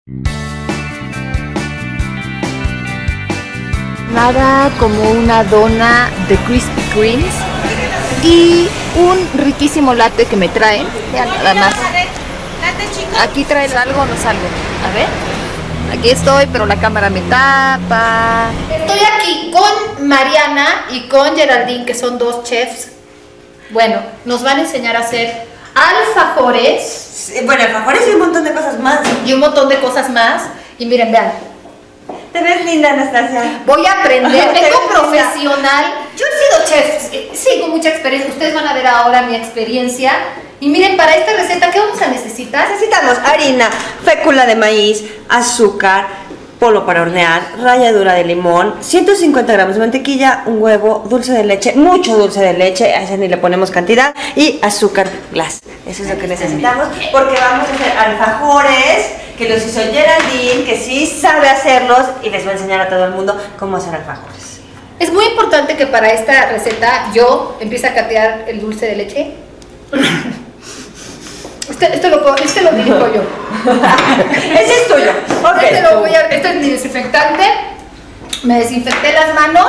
Nada como una dona de Krispy Kremes y un riquísimo latte que me traen. Vean nada más. Aquí trae algo o no salgo. A ver. Aquí estoy, pero la cámara me tapa. Estoy aquí con Mariana y con Geraldine, que son dos chefs. Bueno, nos van a enseñar a hacer alfajores. Bueno, alfajores y un montón de cosas más. Y un montón de cosas más. Y miren, vean. Te ves linda, Anastasia. Voy a aprender, vengo profesional. Yo he sido chef, sí, con mucha experiencia. Ustedes van a ver ahora mi experiencia. Y miren, para esta receta, ¿qué vamos a necesitar? Necesitamos harina, fécula de maíz, azúcar, polvo para hornear, ralladura de limón, 150 gramos de mantequilla, un huevo, dulce de leche, mucho dulce de leche, a ese ni le ponemos cantidad, y azúcar glass. Eso es lo que necesitamos porque vamos a hacer alfajores que los hizo Geraldine, que sí sabe hacerlos y les va a enseñar a todo el mundo cómo hacer alfajores. Es muy importante que para esta receta yo empiece a catear el dulce de leche. Este lo dirijo yo. Ese es tuyo. Okay. Este es mi desinfectante. Me desinfecté las manos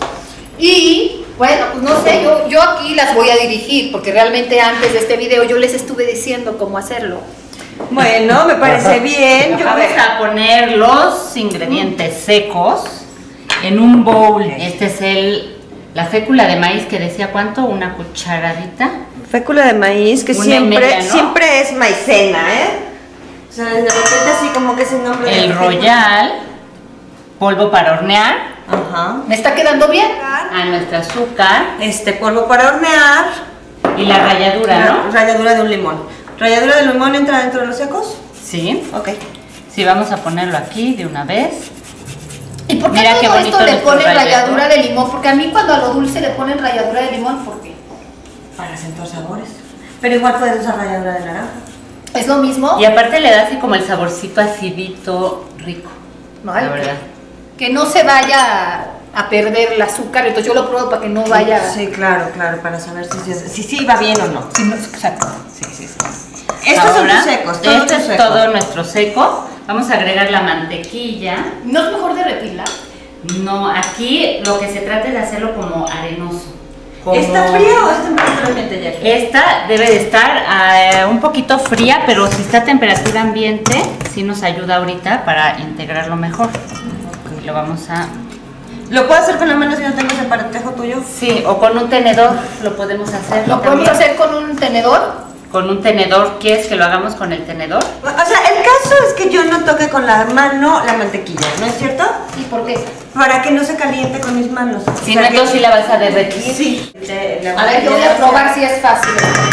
y bueno, pues no sé, yo aquí las voy a dirigir porque realmente antes de este video yo les estuve diciendo cómo hacerlo. Bueno, me parece bien. Vamos a poner los ingredientes secos en un bowl. Este es la fécula de maíz que decía, ¿cuánto? Una cucharadita. Fécula de maíz, que siempre es maicena, ¿eh? O sea, de repente así como que es el nombre. El royal, polvo para hornear. Ajá. ¿Me está quedando bien? A nuestro azúcar. Polvo para hornear. Y la ralladura, ¿no? Ralladura de un limón. ¿Ralladura de limón entra dentro de los secos? Sí. Ok. Sí, vamos a ponerlo aquí de una vez. ¿Y por qué todo esto le ponen ralladura de limón? Porque a mí cuando a lo dulce le ponen ralladura de limón, ¿por qué? Para acentuar sabores. Pero igual puedes usar ralladura de naranja. ¿Es lo mismo? Y aparte le da así como el saborcito acidito rico. No, la verdad. Que no se vaya a perder el azúcar, entonces yo lo pruebo para que no vaya. Sí, claro, para saber si va bien o no. Sí, no, exacto. Sí. Estos son tus secos. Este es todo nuestro seco. Vamos a agregar la mantequilla. ¿No es mejor derretirla? No, aquí lo que se trata es de hacerlo como arenoso. ¿Está fría o es temperatura ambiente, Jackie? Esta debe de estar un poquito fría, pero si está a temperatura ambiente, sí nos ayuda ahorita para integrarlo mejor. Okay. Lo vamos a... ¿Lo puedo hacer con la mano si no tengo ese aparatejo tuyo? Sí, o con un tenedor lo podemos hacer. ¿Lo podemos hacer con un tenedor? Con un tenedor, ¿quieres que lo hagamos con el tenedor? O sea, el caso es que yo no toque con la mano la mantequilla, ¿no es cierto? ¿Y por qué? Para que no se caliente con mis manos. Si no, entonces sí la vas a derretir. Sí. A ver, yo voy a probar si es fácil.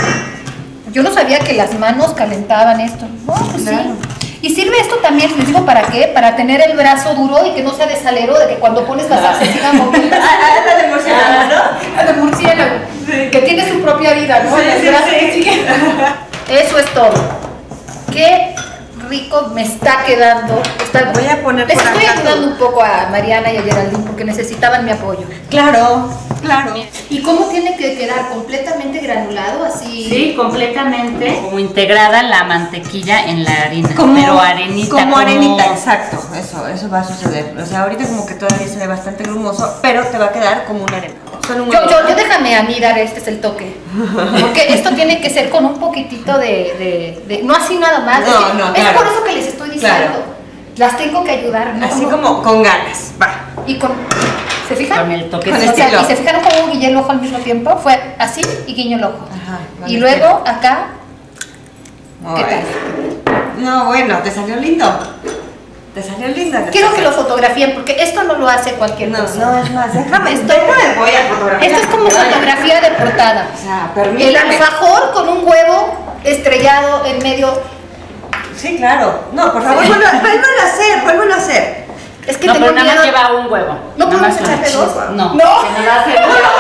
Yo no sabía que las manos calentaban esto. No, pues claro. Sí. Y sirve esto también, les digo, ¿para qué? Para tener el brazo duro y que no sea de salero, de que cuando pones la salsa se siga moviendo. La de murciélago, ¿no? La de murciélago, sí. Que tiene su propia vida, ¿no? Sí. Eso es todo. Qué rico me está quedando. Voy a poner les por estoy acá ayudando un poco a Mariana y a Geraldine porque necesitaban mi apoyo. Claro. ¿Y cómo tiene que quedar? ¿Completamente granulado? Así. Sí, completamente. Como integrada la mantequilla en la harina. Pero arenita. Como arenita, exacto. Eso va a suceder. O sea, ahorita como que todavía se ve bastante grumoso, pero te va a quedar como una arena. Yo déjame a mí dar, este es el toque. Porque esto tiene que ser con un poquitito de no así nada más. No, es por eso que les estoy diciendo. Claro. Las tengo que ayudar, ¿no? Así como con ganas, va. Y con... ¿Se fijan? Con el toque. O sea, y se fijaron como guiñé el ojo al mismo tiempo. Fue así y guiño el ojo. Ajá, y luego acá. ¿Qué tal? No, bueno, te salió lindo. Quiero que lo fotografíen porque esto no lo hace cualquier persona. No, es más, déjame voy a fotografiar. Esto es como fotografía de portada. O sea, permítame. El alfajor con un huevo estrellado en medio. Sí, claro. No, por favor, vuélvelo a hacer. Es que no, tengo pero nada más miedo. lleva un huevo. ¿No podemos echarle dos? No. No. Que no lo hace.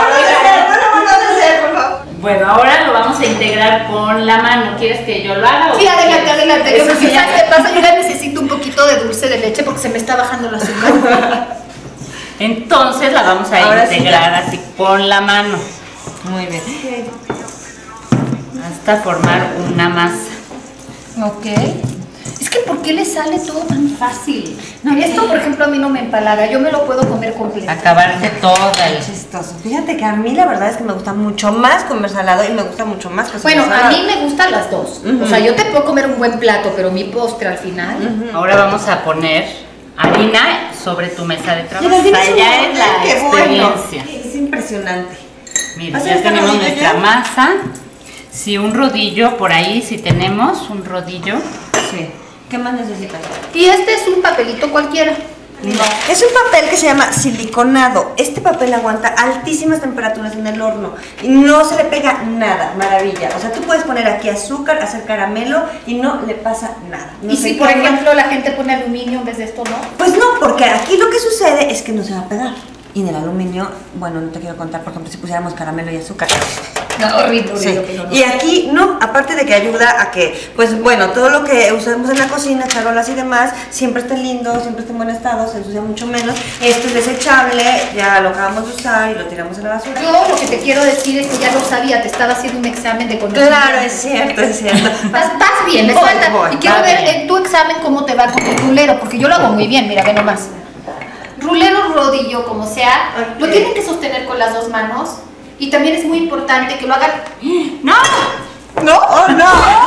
Por favor. Bueno, ahora lo vamos a integrar con la mano. ¿Quieres que yo lo haga? Sí, adelante. Yo sí, ¿sabes qué pasa? Yo ya necesito un poquito de dulce de leche porque se me está bajando el azúcar. Entonces la vamos a integrar así con la mano. Muy bien. Hasta formar una masa. Ok. Es que ¿por qué le sale todo tan fácil? Esto, por ejemplo, a mí no me empalaga. Yo me lo puedo comer completo. Acabarte toda el... Chistoso. Fíjate que a mí la verdad es que me gusta mucho más comer salado y me gusta mucho más cocinar Bueno, salado. a mí me gustan las dos. O sea, yo te puedo comer un buen plato, pero mi postre al final... Ahora vamos a poner harina sobre tu mesa de trabajo. Ya Ya es la qué bueno. experiencia. Es impresionante. Mira, ¿Vas a ya este tenemos rodillo nuestra ya? masa. Si un rodillo por ahí, si tenemos un rodillo. Sí. ¿Qué más necesitas? Y este es un papelito cualquiera. Mira, es un papel que se llama siliconado. Este papel aguanta altísimas temperaturas en el horno y no se le pega nada. Maravilla. O sea, tú puedes poner aquí azúcar, hacer caramelo y no le pasa nada. No Y se si, por quema. ejemplo, la gente pone aluminio en vez de esto, ¿no? Pues no, porque aquí lo que sucede es que no se va a pegar. Y en el aluminio, bueno, no te quiero contar, por ejemplo, si pusiéramos caramelo y azúcar. No, horrible, Sí. pero no. Y aquí no, aparte de que ayuda a que, pues bueno, todo lo que usamos en la cocina, charolas y demás, siempre esté lindo, siempre esté en buen estado, se ensucia mucho menos. Esto es desechable, ya lo acabamos de usar y lo tiramos a la basura. Yo lo que te quiero decir es que ya lo sabía, te estaba haciendo un examen de conocimiento. Claro, es cierto, es cierto. Vas bien, me Voy, falta. voy, Y quiero va ver bien. en tu examen cómo te va con el rulero, porque yo lo hago muy bien, mira, ve nomás. Rulero, rodillo, como sea, Ok. lo tienen que sostener con las dos manos. Y también es muy importante que lo hagan. ¡No! ¿No? ¡Oh, no!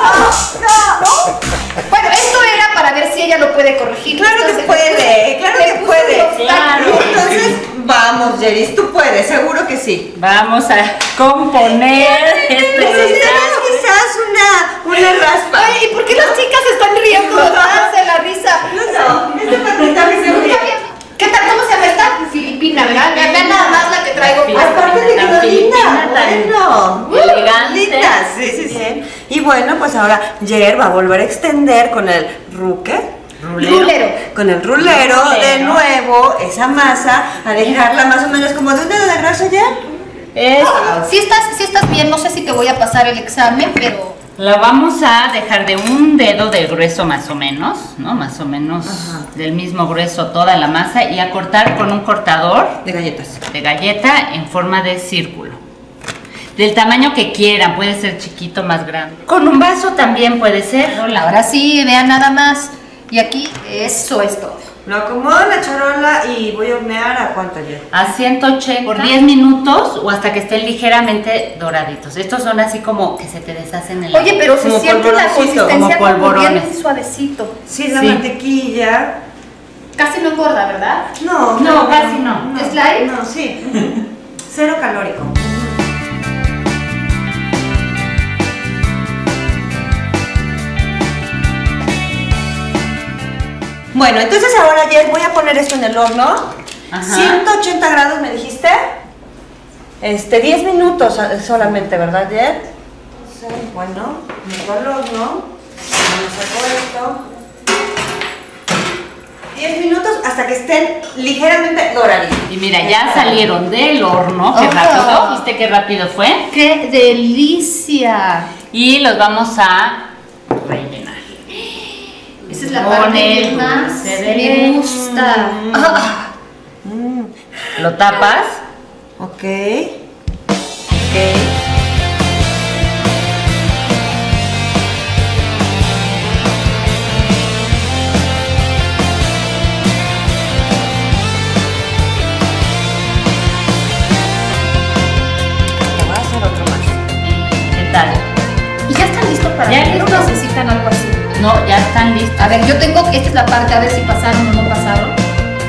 ¿No? Bueno, esto era para ver si ella lo puede corregir. Claro que Entonces, puede, claro le que puse puede. un obstáculo. Entonces, vamos, Jeris, tú puedes, seguro que sí. Vamos a componer este Necesitamos quizás una raspa. Ay, ¿y por qué las chicas están riendo más de la risa? No, este patentaje se ríe. ¿Qué tal? ¿Cómo se llama esta? Filipina, ¿verdad? Vean nada más la que traigo. Aparte de que Tan lo filipina, linda, tan bueno. elegante. Linda, sí, sí, sí. Y bueno, pues ahora Jer va a volver a extender con el ruque. Rulero. Con el rulero, Rulero. de nuevo, esa masa, a dejarla más o menos como de un dedo de grasa, Jer. Si estás bien, no sé si te voy a pasar el examen, pero... La vamos a dejar de un dedo de grueso más o menos, ¿no? Más o menos Ajá. del mismo grueso toda la masa y a cortar con un cortador De galletas. de galleta en forma de círculo. Del tamaño que quieran, puede ser chiquito, más grande. Con un vaso también puede ser. Ahora sí, vean nada más. Y aquí, eso es todo. Lo acomodo en la charola y voy a hornear a cuánto, Jer. A 180 por 10 minutos o hasta que estén ligeramente doraditos. Estos son así como que se te deshacen en la... Oye, pero se Como siente la polvoroncito, consistencia como como bien polvorones. suavecito. Sí, la Sí. mantequilla. Casi no engorda, ¿verdad? No, casi no. ¿Es light? No, sí. Cero calórico. Bueno, entonces ahora, Jer, voy a poner esto en el horno. Ajá. 180 grados, ¿me dijiste? 10 minutos solamente, ¿verdad, Jer? Sí, bueno, meto al horno. Me saco esto. 10 minutos hasta que estén ligeramente doraditos. Y mira, ya salieron del horno. Qué Oh. rápido. ¿Viste qué rápido fue? ¡Qué delicia! Y los vamos a rellenar. Esa es la Con parte el que más dulce de me leche. gusta. Ah, Lo tapas. Ok. Voy a hacer otro más. ¿Qué tal? ¿Y ya están listos para Ya mí? ¿No listo. necesitan algo así? No, ya están listos. A ver, yo tengo, esta es la parte, a ver si pasaron o no pasaron.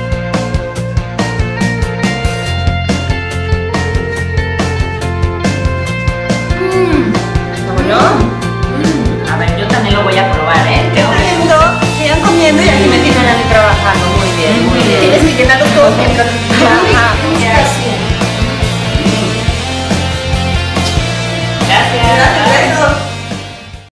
¿Bueno? A ver, yo también lo voy a probar, ¿eh? Qué lindo. Sigan comiendo y aquí me tienen a mí trabajando. Muy bien, muy bien. Tienes que llenarlo todo mientras...